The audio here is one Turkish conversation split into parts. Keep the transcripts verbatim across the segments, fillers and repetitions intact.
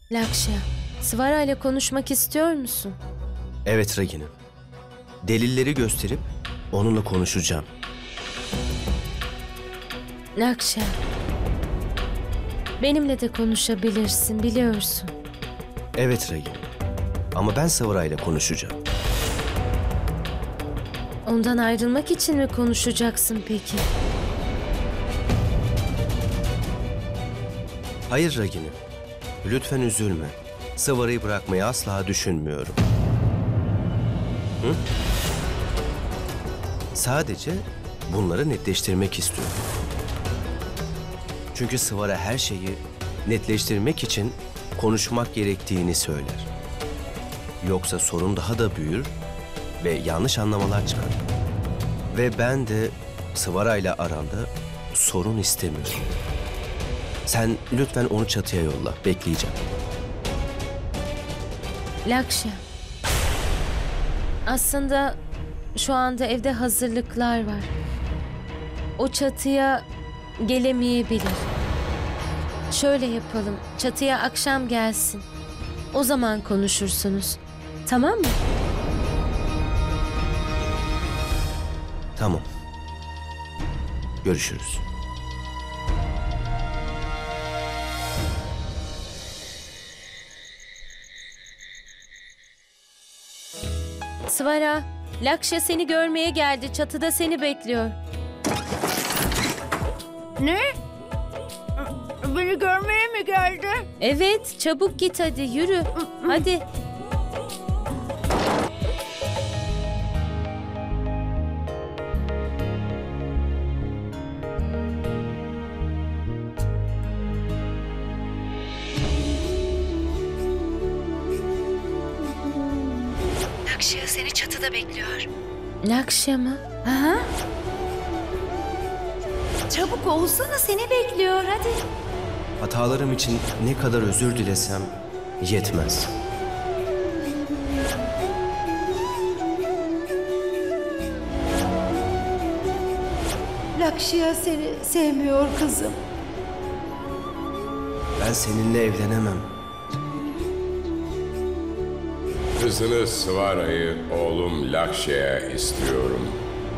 Lakşya, Svara ile konuşmak istiyor musun? Evet Ragini. Delilleri gösterip onunla konuşacağım. Lakşya, benimle de konuşabilirsin, biliyorsun. Evet Ragini. Ama ben Svara ile konuşacağım. Ondan ayrılmak için mi konuşacaksın peki? Hayır Ragini. Lütfen üzülme. Svara'yı bırakmayı asla düşünmüyorum. Hı? Sadece bunları netleştirmek istiyorum. Çünkü Svara her şeyi netleştirmek için konuşmak gerektiğini söyler. Yoksa sorun daha da büyür ve yanlış anlamalar çıkar. Ve ben de Svara ile aranda sorun istemiyorum. Sen lütfen onu çatıya yolla. Bekleyeceğim. Lakşya, aslında şu anda evde hazırlıklar var. O çatıya gelemeyebilir. Şöyle yapalım, çatıya akşam gelsin. O zaman konuşursunuz. Tamam mı? Tamam. Görüşürüz. Svara, Lakşya seni görmeye geldi. Çatıda seni bekliyor. Ne? Beni görmeye mi geldi? Evet, çabuk git hadi, yürü. Hadi. Lakşya seni çatıda bekliyor. Lakşya mı? Aha. Çabuk olsana, seni bekliyor, hadi. Hatalarım için ne kadar özür dilesem yetmez. Lakşya seni sevmiyor kızım. Ben seninle evlenemem. Kızını Svara'yı oğlum Lakşya'ya istiyorum.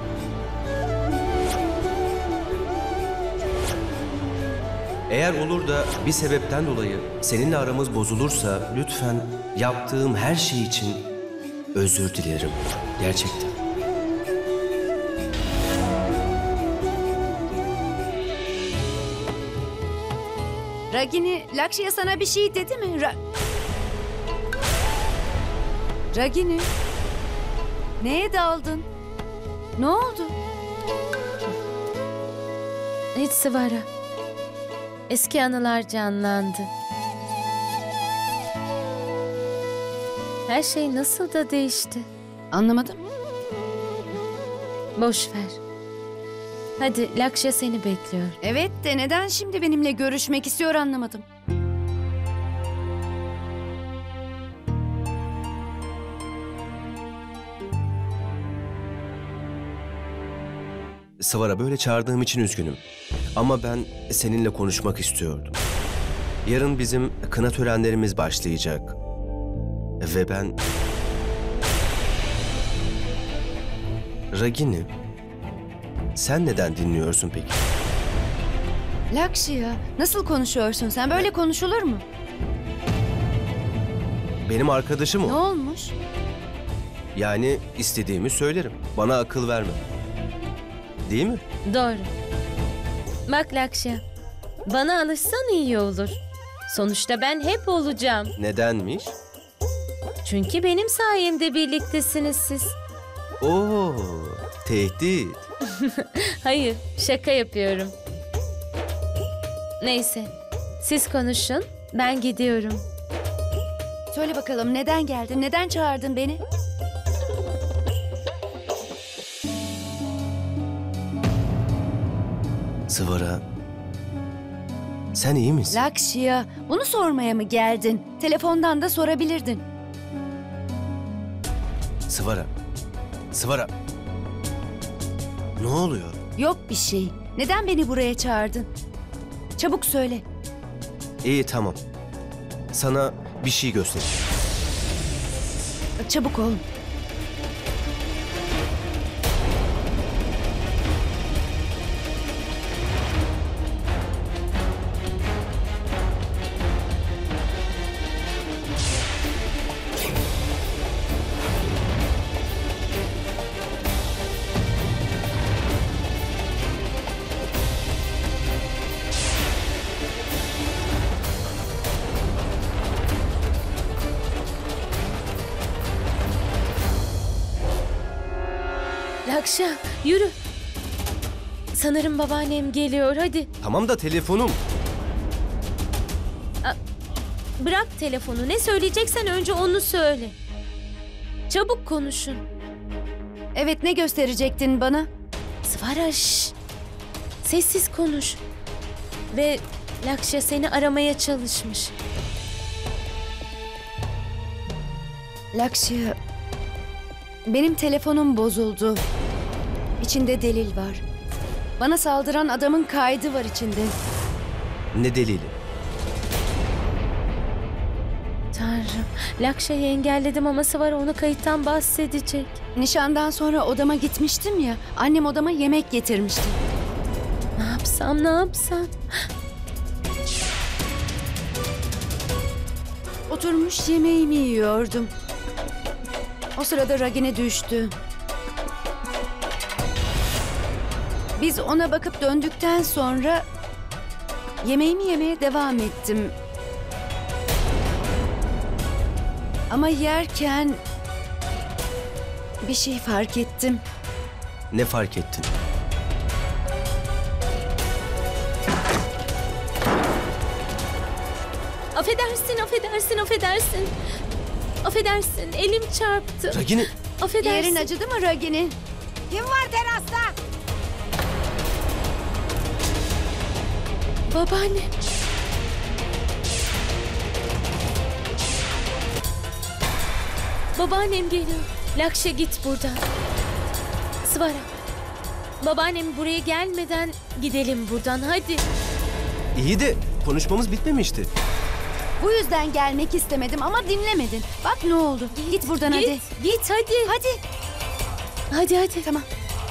Eğer olur da bir sebepten dolayı seninle aramız bozulursa lütfen yaptığım her şey için özür dilerim. Gerçekten. Ragini, Lakşya sana bir şey dedi mi? Ra Ragini, neye daldın? Ne oldu? Hiç Svara. Eski anılar canlandı. Her şey nasıl da değişti. Anlamadım. Boş ver. Hadi, Lakşya seni bekliyor. Evet de neden şimdi benimle görüşmek istiyor anlamadım. Svara, böyle çağırdığım için üzgünüm. Ama ben seninle konuşmak istiyordum. Yarın bizim kına törenlerimiz başlayacak. Ve ben... Ragini, sen neden dinliyorsun peki? Lakşya, nasıl konuşuyorsun sen? Böyle konuşulur mu? Benim arkadaşım Ne o. olmuş? Yani istediğimi söylerim. Bana akıl verme. Değil mi? Doğru. Bak Lakşya, bana alışsan iyi olur. Sonuçta ben hep olacağım. Nedenmiş? Çünkü benim sayemde birliktesiniz siz. Oo, tehdit. Hayır, şaka yapıyorum. Neyse, siz konuşun, ben gidiyorum. Söyle bakalım, neden geldin? Neden çağırdın beni? Svara, sen iyi misin? Lakşya, bunu sormaya mı geldin? Telefondan da sorabilirdin. Svara, Svara. Ne oluyor? Yok bir şey. Neden beni buraya çağırdın? Çabuk söyle. İyi, tamam. sana bir şey göstereyim. Çabuk ol. Lakşa, yürü. Sanırım babaannem geliyor, hadi. Tamam da telefonum. Bırak telefonu, ne söyleyeceksen önce onu söyle. Çabuk konuşun. Evet, ne gösterecektin bana? Svara, şşş. Sessiz konuş. Ve Lakşa seni aramaya çalışmış. Lakşya, benim telefonum bozuldu. İçinde delil var. Bana saldıran adamın kaydı var içinde. Ne delili? Tanrım, Lakşa'yı engelledim ama Svara onu kayıttan bahsedecek. Nişandan sonra odama gitmiştim ya. Annem odama yemek getirmişti. Ne yapsam, ne yapsam? Oturmuş yemeğimi yiyordum. O sırada Ragini düştü. Biz ona bakıp döndükten sonra yemeğimi yemeye devam ettim. Ama yerken bir şey fark ettim. Ne fark ettin? Affedersin, affedersin, affedersin. Affedersin, elim çarptı. Ragini, Affedersin. Yerin acıdı mı Ragini? Kim var terasta? Babaanne. Babaannem geliyor. Lakşa, git buradan. Svara. Babaannem buraya gelmeden gidelim buradan, hadi. iyi de konuşmamız bitmemişti. Bu yüzden gelmek istemedim ama dinlemedin. Bak ne oldu. Git, buradan Git, hadi. git hadi. Hadi. Hadi hadi. Tamam.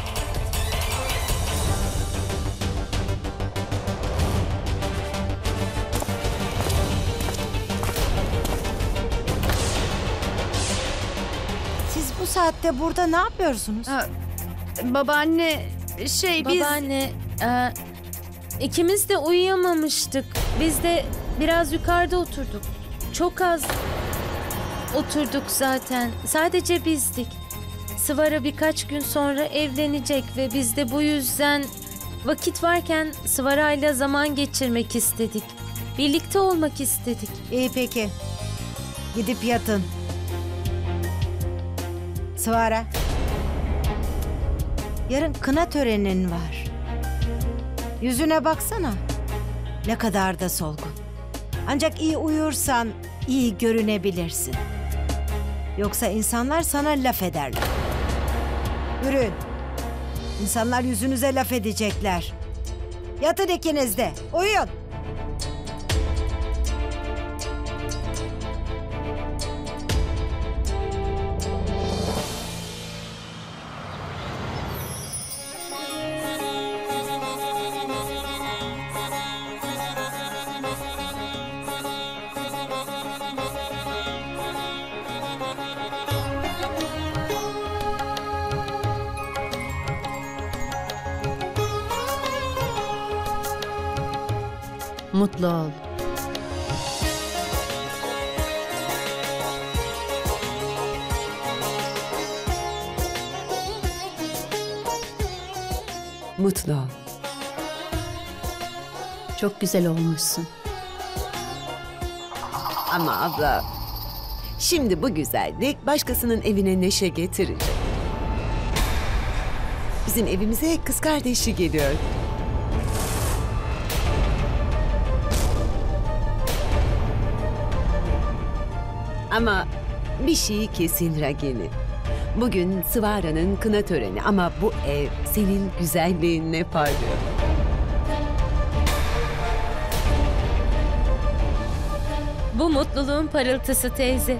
Siz bu saatte burada ne yapıyorsunuz? Ha, babaanne şey biz... Babaanne, e, ikimiz de uyuyamamıştık. Biz de biraz yukarıda oturduk. Çok az oturduk zaten. Sadece bizdik. Svara birkaç gün sonra evlenecek ve biz de bu yüzden vakit varken Svara'yla zaman geçirmek istedik. Birlikte olmak istedik. İyi peki. Gidip yatın. Svara. Yarın kına törenin var. Yüzüne baksana. Ne kadar da solgun. Ancak iyi uyursan iyi görünebilirsin. Yoksa insanlar sana laf ederler. Yürüyün. İnsanlar yüzünüze laf edecekler. Yatın ikiniz de. Uyuyun. Mutlu ol. Mutlu ol. Çok güzel olmuşsun. Ama abla, şimdi bu güzellik başkasının evine neşe getirecek. Bizim evimize kız kardeşi geliyor. Ama bir şey kesin Ragini. Bugün Svara'nın kına töreni ama bu ev senin güzelliğinle parlıyor. Bu mutluluğun parıltısı teyze.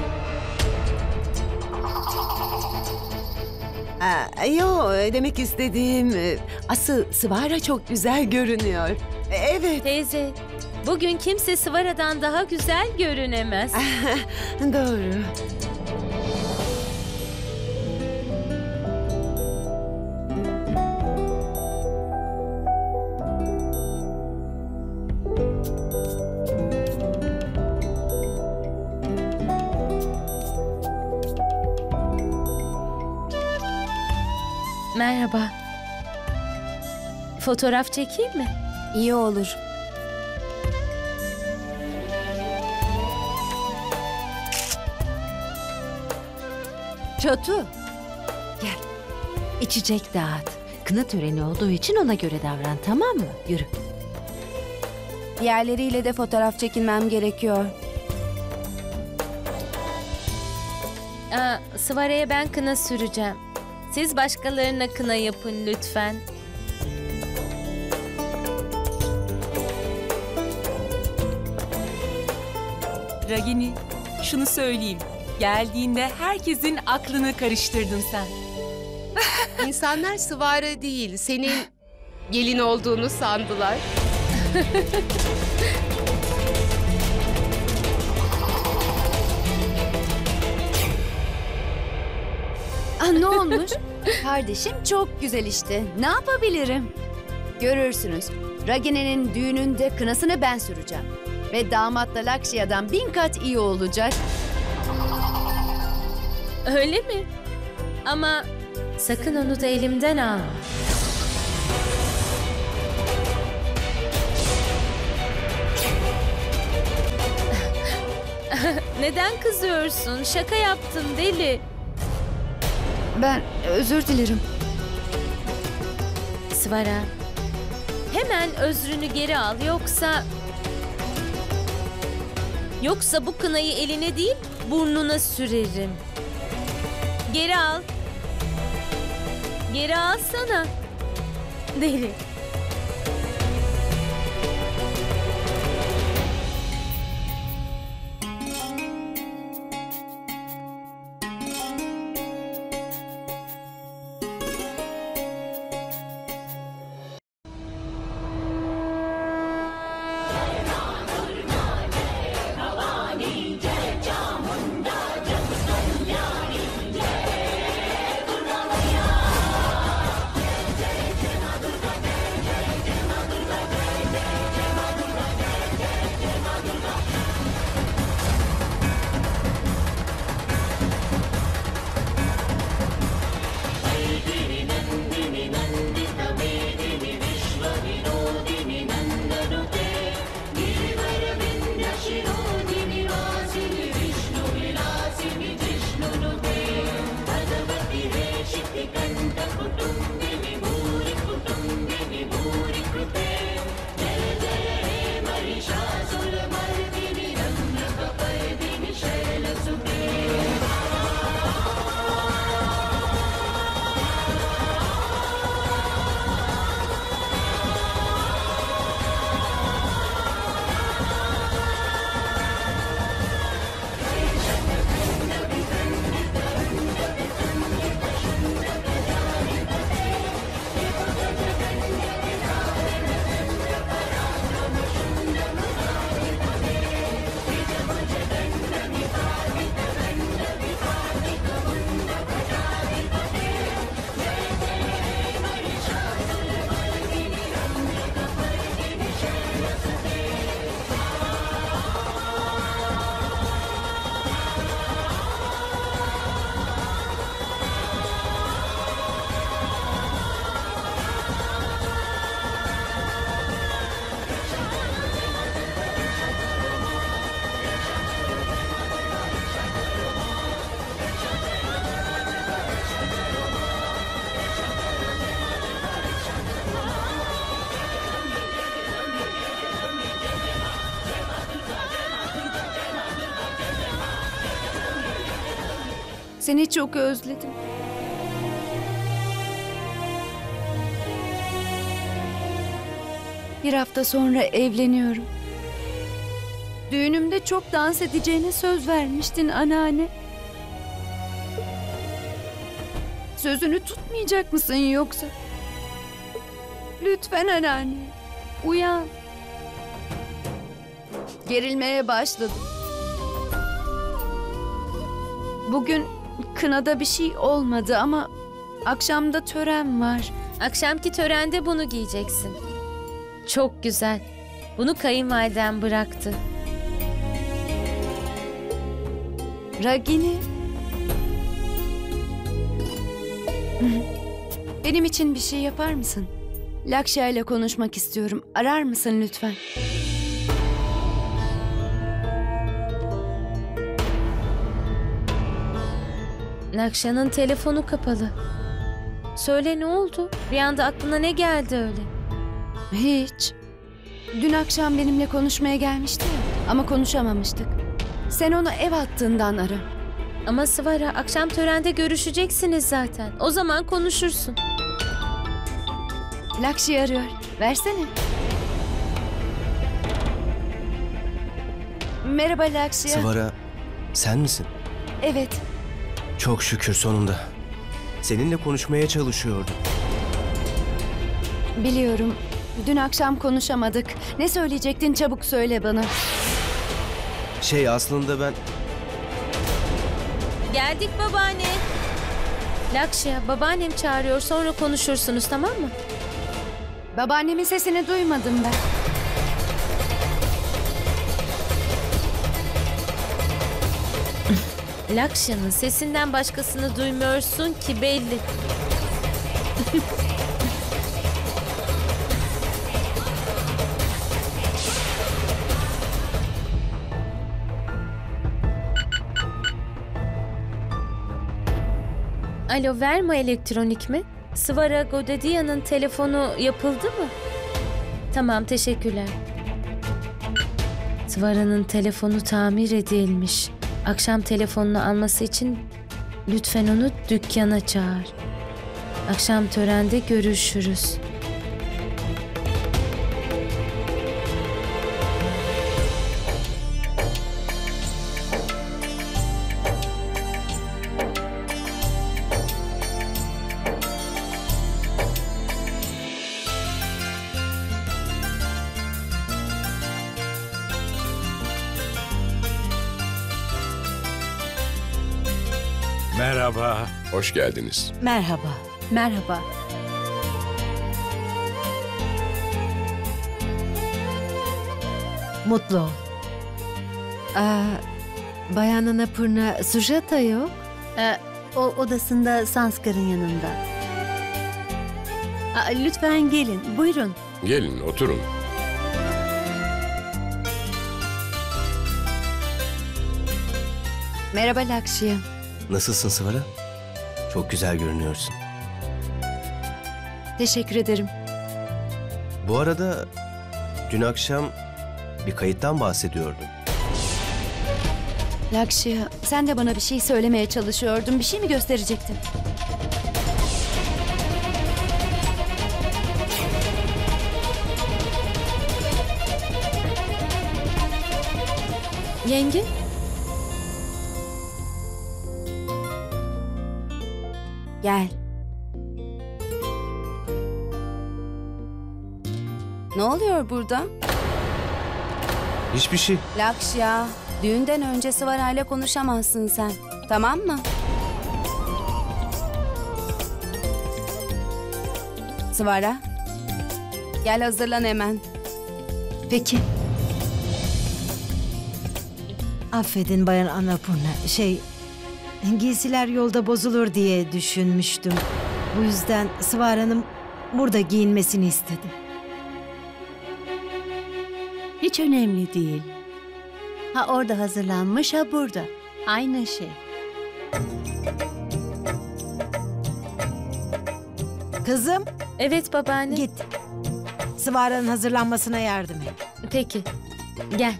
Aa, yo, demek istediğim e, asıl Svara çok güzel görünüyor. E, Evet, Teyze, bugün kimse Svara'dan daha güzel görünemez. doğru. Merhaba. Fotoğraf çekeyim mi? İyi olur. Çatu. Gel. İçecek dağıt. Kına töreni olduğu için ona göre davran, tamam mı? Yürü. Diğerleriyle de fotoğraf çekinmem gerekiyor. Aa, Svara'ya ben kına süreceğim. Siz başkalarına kına yapın lütfen. Ragini, şunu söyleyeyim. Geldiğinde herkesin aklını karıştırdın sen. İnsanlar Svara değil, senin gelin olduğunu sandılar. Ah, ne olmuş? Kardeşim çok güzel işte. Ne yapabilirim? Görürsünüz. Ragini'nin düğününde kınasını ben süreceğim. Ve damatla Lakşya'dan bin kat iyi olacak. Öyle mi? Ama sakın onu da elimden alma. Neden kızıyorsun? Şaka yaptım deli. Ben özür dilerim. Svara, hemen özrünü geri al yoksa... Yoksa bu kınayı eline değil burnuna sürerim. Geri al. Geri alsana. Deli. Seni çok özledim. Bir hafta sonra evleniyorum. Düğünümde çok dans edeceğine söz vermiştin anneanne. Sözünü tutmayacak mısın yoksa? Lütfen anneanne, uyan. Gerilmeye başladım. Bugün kınada bir şey olmadı ama akşamda tören var. Akşamki törende bunu giyeceksin. Çok güzel. Bunu kayınvaliden bıraktı. Ragini. Benim için bir şey yapar mısın? Lakşya ile konuşmak istiyorum. Arar mısın lütfen? Lakşa'nın telefonu kapalı. Söyle, ne oldu? Bir anda aklına ne geldi öyle? Hiç. Dün akşam benimle konuşmaya gelmişti ya, ama konuşamamıştık. Sen onu ev attığından ara. Ama Svara, akşam törende görüşeceksiniz zaten. O zaman konuşursun. Lakşya arıyor. Versene. Merhaba Lakşya. Svara, sen misin? Evet. Çok şükür sonunda. Seninle konuşmaya çalışıyordum. Biliyorum. Dün akşam konuşamadık. Ne söyleyecektin, çabuk söyle bana. Şey, aslında ben... Geldik babaanne. Lakşya, babaannem çağırıyor, sonra konuşursunuz, tamam mı? Babaannemin sesini duymadım ben. Lakşya'nın sesinden başkasını duymuyorsun ki belli. Alo, Verma Elektronik mi? Svara Godedia'nın telefonu yapıldı mı? Tamam, teşekkürler. Svara'nın telefonu tamir edilmiş. Akşam telefonunu alması için lütfen onu dükkana çağır. Akşam törende görüşürüz. Merhaba. Hoş geldiniz. Merhaba. Merhaba. Mutlu ol. Aa, Bayan Annapurna, Sujata yok. Ee, o odasında Sanskar'ın yanında. Aa, lütfen gelin. Buyurun. Gelin oturun. Merhaba Lakşya. Nasılsın Svara? Çok güzel görünüyorsun. Teşekkür ederim. Bu arada dün akşam bir kayıttan bahsediyordun. Lakşya, sen de bana bir şey söylemeye çalışıyordun. Bir şey mi gösterecektin? Yenge? Gel. Ne oluyor burada? Hiçbir şey. Lakşya, düğünden önce Svara ile konuşamazsın sen. Tamam mı? Svara, gel hazırlan hemen. Peki. Affedin Bayan Annapurna. Şey, giysiler yolda bozulur diye düşünmüştüm. Bu yüzden Svara'nın burada giyinmesini istedim. Hiç önemli değil. Ha orada hazırlanmış, ha burada. Aynı şey. Kızım, Evet babaanne. git. Svara'nın hazırlanmasına yardım et. Peki. Gel.